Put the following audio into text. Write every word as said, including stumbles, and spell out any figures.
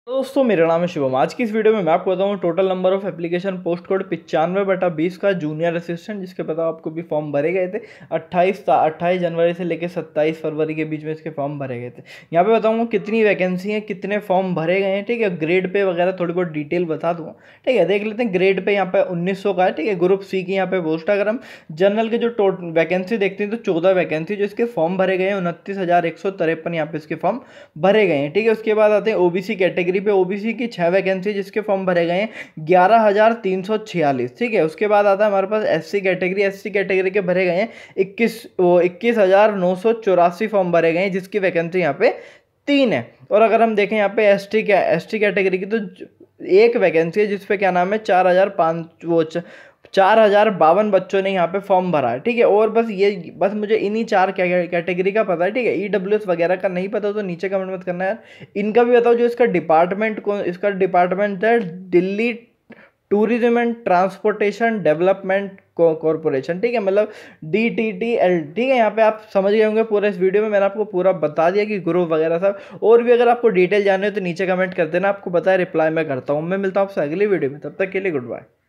दोस्तों मेरा नाम है शुभम। आज की इस वीडियो में मैं आपको बताऊं total number of application post code पिचानवे बटा बीस का जूनियर असिस्टेंट, जिसके बताओ आपको भी फॉर्म भरे गए थे अट्ठाईस अट्ठाईस जनवरी से लेकर सत्ताईस फरवरी के बीच में इसके फॉर्म भरे गए थे। यहाँ पे बताऊंगा कितनी वैकेंसी है, कितने फॉर्म भरे गए हैं, ठीक है। ग्रेड पे वगैरह थोड़ी बहुत डिटेल बता दूंगा, ठीक है। देख लेते हैं। ग्रेड पे यहाँ पे उन्नीस सौ का है, ठीक है। ग्रुप सी की यहाँ पे पोस्ट अगर हम जनरल के जो टोटल वैकेंसी देखते हैं तो चौदह वैकेंसी जो इसके फॉर्म भरे गए हैं, उनतीस हजार एक सौ तिरपन यहाँ पे इसके फॉर्म भरे गए हैं, ठीक है। उसके बाद आते हैं ओबीसी कैटेगरी पे। ओबीसी की छह वैकेंसी जिसके फॉर्म भरे गए हैं ग्यारह हजार तीन सौ छियालीस, ठीक है। उसके बाद आता है हमारे पास एससी कैटेगरी। एससी कैटेगरी के भरे गए हैं इक्कीस इक्कीस हजार नौ सौ चौरासी फॉर्म भरे गए हैं, जिसकी वैकेंसी यहाँ पे तीन है। और अगर हम देखें यहाँ पे S T S T category की तो एक वैकेंसी है जिसपे क्या नाम है चार हजार पाँच वो चार हजार बावन बच्चों ने यहाँ पे फॉर्म भरा है, ठीक है। और बस ये बस मुझे इन्हीं चार कैटेगरी का पता है, ठीक है। ईडब्ल्यूएस वगैरह का नहीं पता तो नीचे कमेंट मत करना यार। इनका भी बताओ। जो इसका डिपार्टमेंट को इसका डिपार्टमेंट है Delhi tourism and transportation development corporation, ठीक है। मतलब डी टी टी एल, ठीक है। यहाँ पे आप समझ गए होंगे पूरा। इस वीडियो में मैंने आपको पूरा बता दिया कि ग्रुप वगैरह सब। और भी अगर आपको डिटेल जाननी हो तो नीचे कमेंट कर देना, आपको बताया रिप्लाई मैं करता हूँ। मैं मिलता हूँ आपसे अगली वीडियो में, तब तक के लिए गुड बाय।